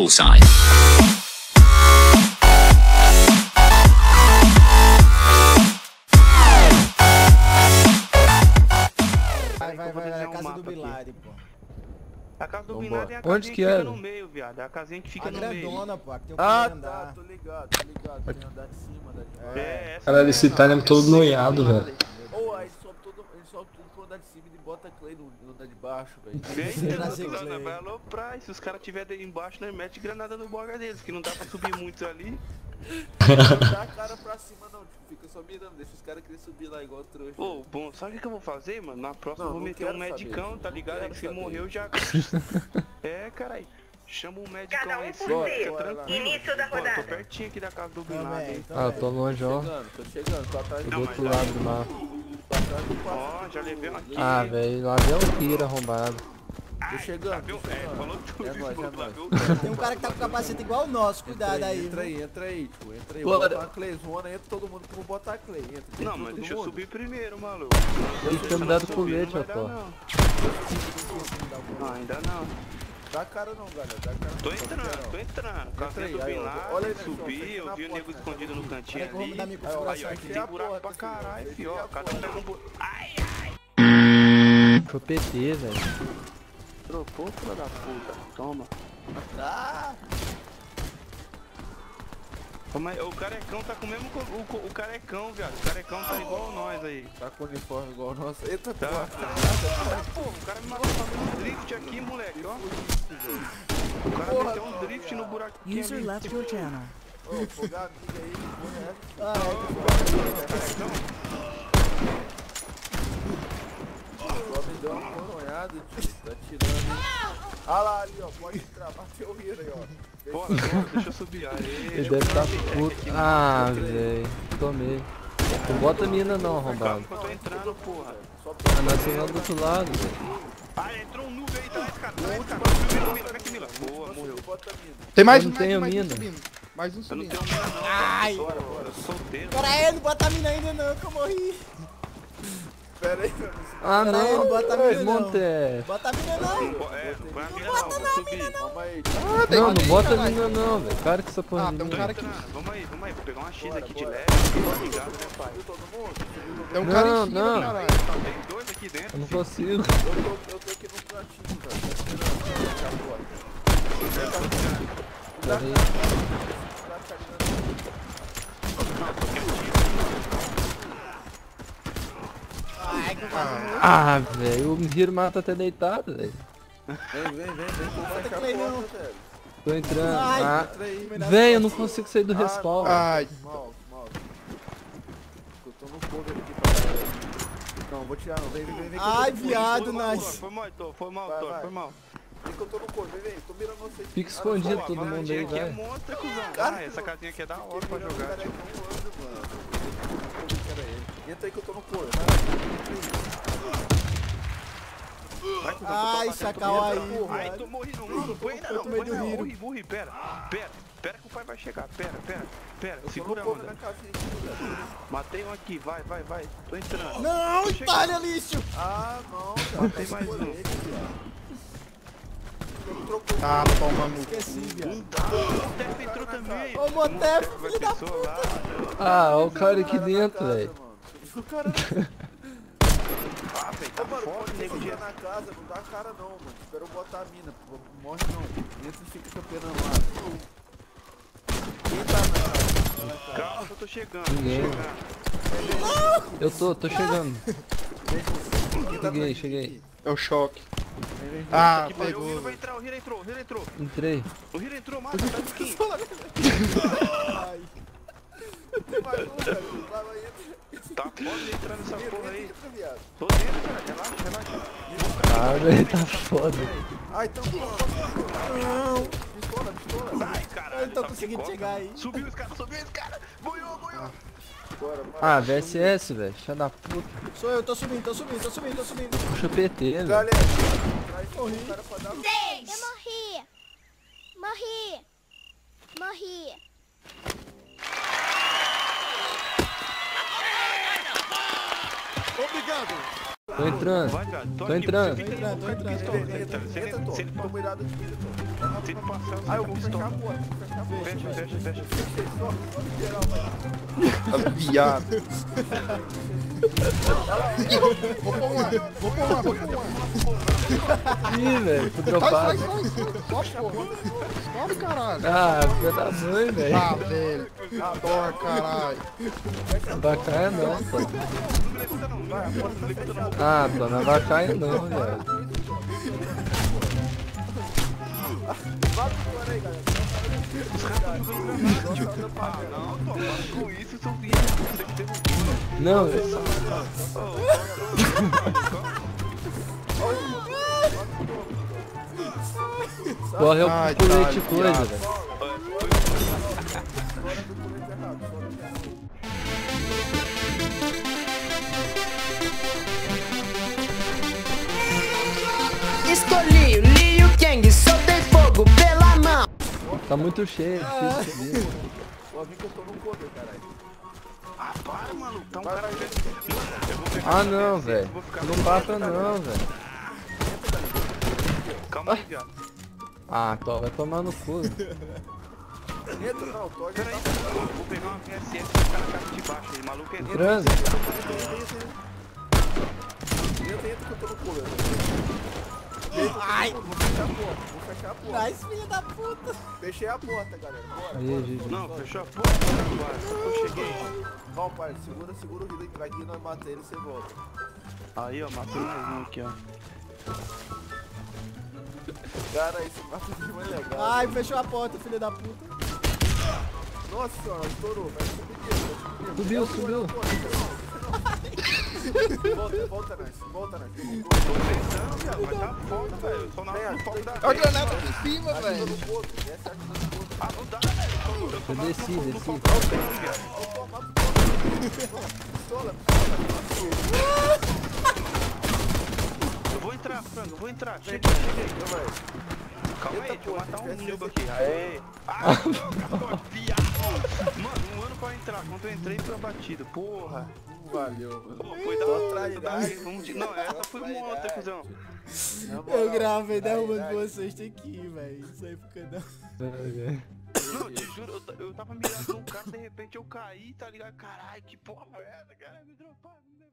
Bullseye. Vai, a casa do Bilari, pô. A casa do Bilari é a Onde casinha que fica era? no meio, viado. É a casinha que fica A no meio. grandona, pô, que tem o Ah, primeiro tá, andar. tô ligado. Tem andar de cima, andar de baixo. Essa Caralho, esse mesmo, Itália é todo essa noiado, mesmo. velho. Ou aí eles sobem tudo pro andar de cima e bota Clay no andar de baixo, velho. Vai aloprar, e se os caras tiverem embaixo, né, mete granada no boga deles, que não dá pra subir muito ali. Não dá a cara pra cima não, tipo, fica só mirando, deixa os caras querer subir lá igual trouxa. Ô, bom, sabe o que eu vou fazer, mano? Na próxima Não, eu vou não meter quero um medicão, saber. tá ligado? Não Aí se quero morreu já... É, carai. Chama um medicão Cada um aí, por fica si. tranquilo. Início da Pô, eu tô rodada. pertinho aqui da casa do Também, Binado. Ah, eu tô longe, ó. Tô chegando, tô atrás Do Não, outro mas lado do mapa. tô atrás do quarto. Ó, já levei um aqui. Ah, velho, lá vem o Kira arrombado. Tô chegando, Viu? tô É, chegando. falou tudo. É nóis, viu? é nóis. Tem um cara que tá com capacete igual o nosso, cuidado aí. Entra aí, entra aí, tipo, entra aí. Bora. Vou botar uma Clayzona, entra todo mundo que eu vou botar a Clay. Entra, Não, entra mas todo deixa eu mundo. subir primeiro, maluco. Tem que ter me dado colete, ó, pô. Não, ainda não. Dá cara não, galera, dá cara não. Tô entrando. Casinha aí, do aí, Bin ó. Laden, Olha aí, subi, Nelson, eu vi o na nego porta, escondido no cantinho Peraí que eu vou ali. mudar minha Aí, ó, configuração aqui aqui. tem buraco pra caralho, fio, ó. Cada um pega um buraco. Ai, Deixa eu PT, velho. trocou, filha da puta. Toma. Ah! Mas o carecão tá com o mesmo... O carecão, viado. O carecão tá igual nós aí. Tá com uniforme igual o nosso. Eita, Tá, porra. porra, o cara me matou fazendo um drift aqui, moleque, ó. O cara meteu um drift no buraquinho User ali. left your channel. Ô, fogar amiga aí, porra. Só me deu uma coronhada, tio. Tá tirando. Ah lá, ali, ó. Pode entrar, bateu o Hiro aí, ó. Bora, deixa eu subir. Aê, Ele deve estar puto. Ah, velho. Tomei. Não bota mina não, calma arrombado. que eu tô entrando, porra. Ah, nós estamos lá do outro lado, velho. Ah, entrou um noob aí atrás, cara. Mila, vem aqui, Mila. Boa, morreu. Bota a mina. Tem mais Eu um, não tenho mais um mina. subindo. Mais um Eu não subindo. tenho mina não. Ai. Bora, solteiro. Pera aí, não bota a mina ainda não, que eu morri. Pera aí, meu. Ah, Pera aí, não. não bota a mina não. Monte. Bota a mina não. Põe a mina não, vou subir. Calma aí. Ah, tem Não, mais não um, bota caralho. mina não, velho. Cara que essa porra Ah, de tem um mina. cara aqui. Vamos aí, vou pegar uma X aqui de bora. leve. Tá ligado, né, pai? Todo mundo? Tem um cara Não, em cima, não. caralho. Tem dois aqui dentro. Eu não consigo. Eu tô aqui no cantinho, velho. Tá esperando. Fechar a porta. Peraí. Ai, que eu quase morri. Ah, velho. O Hiro mata até deitado, velho. Vem. Vou fechar a Clay, não. porta, velho. Tô entrando. Ai, Ah, Entra aí. velho, eu não consigo sair do respawn. Ai, Mal. Eu tô no cover aqui pra galera. Não, vou tirar não. Vem. que eu tô Ai, no cover. viado, Foi nice. mal, Heitor. Foi mal, Vai, Heitor. vai. Foi mal. Vem que eu tô no cover. Vem. Tô mirando vocês. Fica escondido todo Pô, a mundo aí, varadinha aqui é velho. monstro, cuzão. Cara, Ah, essa casinha aqui é da hora pra Mirando o jogar, cara tio. é voando, mano. Pera aí. Entra aí que eu tô no cover. Vai, cuzão, Ai, tô batendo, chacal tô aí, batendo. Ai, viado. tô morrendo. Não foi ainda não. tô meio do Foi não. Hiro. Morri. Pera que o pai vai chegar. Pera. Eu Segura a tô no cover onda. na casinha aqui, velho. Matei um aqui. Vai. Tô entrando. Não, Tô Itália, lixo. Ah, não, cara. Tem mais um. tá, toma no... Esqueci, viado. O Tef entrou também. Ô, Motef, Vai filho da pessoa lá. Ah, olha o cara aqui dentro, velho. O cara Ah, velho, tá mano, foda, pode nego de... na casa, não dá cara não, mano. Espera eu botar a mina, pô. Morre não. Entra e fica campeando lá. Quem tá na casa? Calma que eu tô chegando. Ninguém. Eu tô chegando. Cheguei. É o choque. Vem. Ah, Aqui, vai, o pegou. Hiro vai entrar, o Hiro entrou. Entrei. O Hiro entrou, mata, tá no skin. Ai. Tem mais um, velho. Vai lá, entra. Tá foda de entrar nessa porra aí. Entra, viado. Tô dentro, cara, relaxa. Ah, velho, tá foda. Ah, então Não. pistola. Ai, caralho. Eu não tô tá conseguindo psicótico. chegar aí. Subiu esse cara. Boiou. Bora, Ah, VSS, velho. Filha da puta. Sou eu, tô subindo. Puxa o PT, velho. galera. Traz o cara pra dar. Eu morri. Obrigado. Tô entrando. Vai, cara. Tô entrando. Você fica Tô entrando. Entra, Tom. Se ele Toma cuidado aqui, Tom. se ele passar, você Ah, eu fica vou fechar a pistola. porta. Vou fechar a porta. Fecha. Geral, vai. Tá viado. Ih, velho, fui dropado. Sobe, caralho. Ah, filha da mãe, velho. Ah, velho. Porra, caralho. Bacana não, pô. Não me levanta não, vai, a porta não levanta não. Ah, pô, não vai cair não, velho. Ah, não, pô, para com isso, seu vídeo. Tem que ter um Não, corre o Ai, colete tá, coisa, viado. velho. Escolhi o Liu Kang, soltei fogo pela mão. Tá muito cheio, difícil subir. Pô, vi que eu tô no cover, caralho. Ah, para, maluco. Tá um cara vendo. Eu vou pegar Ah essa não, peça, velho. vou ficar Não com mata essa, não, velho. Calma aí, viado. Ah, vai tomar no cu. Entra, não, tô Pera aí, vou pegar uma PSS e ficar na casa de baixo aí. Maluco entra. Entrando. Entra que eu tô no cover. Ai! Vou fechar a porta. Nice, filha da puta. Fechei a porta, galera. Bora. Aí, GG. Não, fechou a porta agora. Eu cheguei. Val, pai, segura o healer aqui, nós matamos ele e você volta. Aí, ó, matou mais um aqui, ó. Cara, esse mapa aqui foi legal. Ai, fechou a porta, filha da puta. Nossa senhora, estourou, vai subir. Subiu. Volta, Nice. Tô tentando, viado. Vai tá foda, velho. Só na hora do foco da Olha a granada em cima, velho. Essa aqui no boto. Ah, não dá, velho. Eu tô na desci. foco viado. Pistola. Eu vou entrar, Frango, eu vou entrar. Cheguei. Então vai. Calma aí, Eita, deixa eu porra, matar um esquece nego esse aqui. Aê. Ah, viado. Mano, um ano pra entrar. Quando eu entrei, foi abatido. Porra. Valeu. Pô, foi da hora. Não, essa foi monta, cuzão. Eu gravei derrubando vocês aqui, velho. Isso aí fica não. Não, te juro, eu tava mirando num cara, de repente eu caí, tá ligado? Caralho, que porra é essa, cara? Me droparam, né?